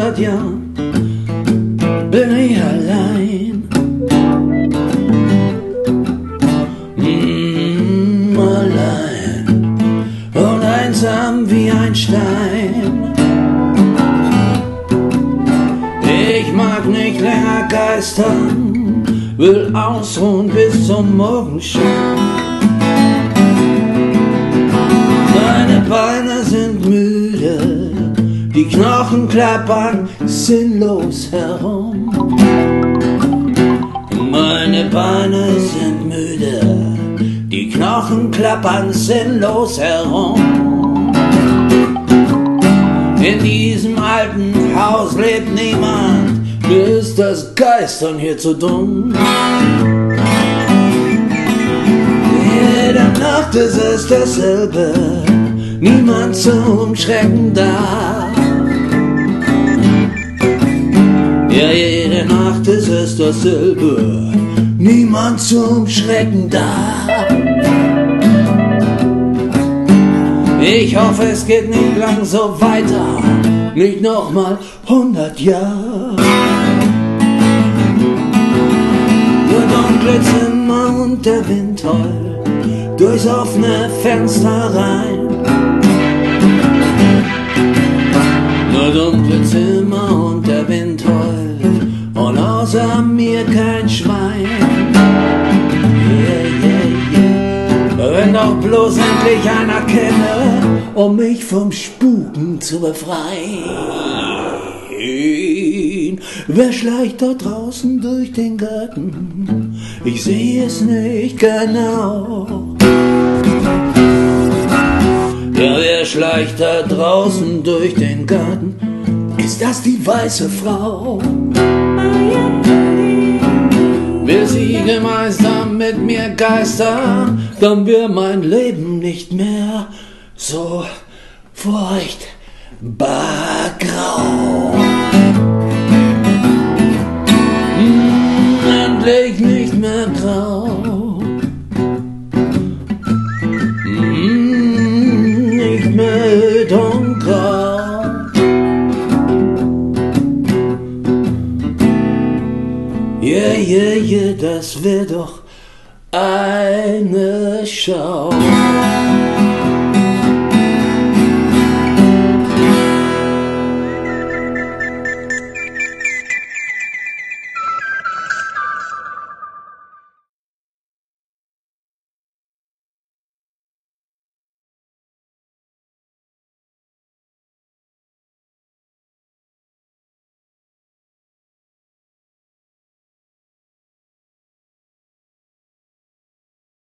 100 Jahren bin ich allein. Allein und einsam wie ein Stein. Ich mag nicht länger geistern, will ausruhen bis zum Morgenschein. Meine Beine sind müde, die Knochen klappern sinnlos herum. Meine Beine sind müde, die Knochen klappern sinnlos herum. In diesem alten Haus lebt niemand, mir ist das Geistern hier zu dumm. Jede Nacht ist es dasselbe, niemand zum Schrecken da. Ja, jede Nacht ist es dasselbe, niemand zum Schrecken da. Ich hoffe, es geht nicht lang so weiter, nicht nochmal 100 Jahre. Nur dunkle Zimmer und der Wind heult durchs offene Fenster rein. Nur dunkle Zimmer und der Wind heult und außer mir kein Schwein. Yeah, yeah, yeah. Wenn doch bloß endlich einer käme, um mich vom Spuken zu befreien. Wer schleicht da draußen durch den Garten? Ich sehe es nicht genau. Ja, wer schleicht da draußen durch den Garten? Ist das die weiße Frau? Will sie gemeinsam mit mir geistern, dann wär mein Leben nicht mehr so furchtbar grau. Endlich nicht mehr grau. Nicht mehr dunkel. Yeah, yeah, yeah, das wär doch eine Schau.